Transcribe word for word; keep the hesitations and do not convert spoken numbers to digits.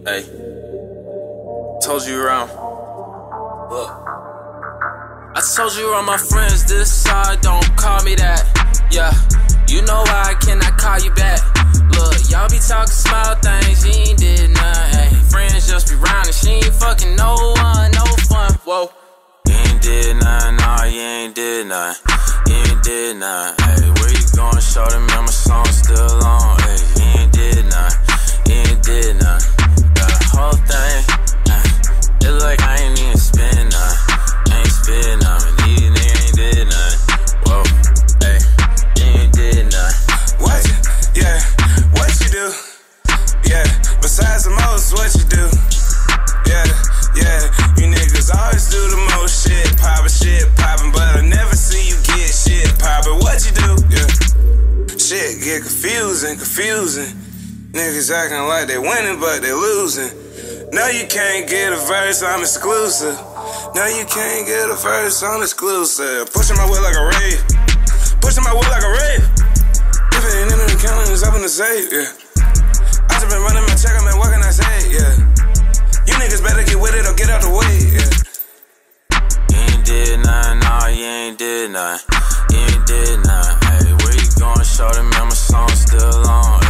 Hey, told you around. Look, I told you around my friends this side, don't call me that. Yeah, you know why I cannot call you back. Look, y'all be talking small things, you ain't did nothing. Hey, friends just be roundin', she ain't fucking no one, no fun. Whoa, you ain't did nothing, nah, you ain't did nothing. You ain't did nothing. Hey, where you going? Show them my song still on. Hey, you ain't did nothing. You ain't did nothing. Got a whole thing. Ay, it look like I ain't even spend nothing. I ain't spend nothing. These niggas ain't did nothing. Whoa, hey, you ain't did nothing. What? Yeah, what you do? Yeah, besides the most, what you do? Yeah, yeah, you niggas always do the most shit, poppin' shit, poppin', but I never see you get shit poppin'. What you do? Yeah, shit get confusing, confusing. Niggas acting like they winning, but they losing. No, you can't get a verse, I'm exclusive. No, you can't get a verse, I'm exclusive. Pushing my wood like a rave, pushing my wood like a rave. If it ain't in the account, it's up in the safe, yeah. I just been running my check, I mean, what can I say, yeah. You niggas better get with it or get out the way, yeah. You ain't did nothing, nah, you ain't did nothing. You ain't did nothing. Hey, where you going? Show them my song still on.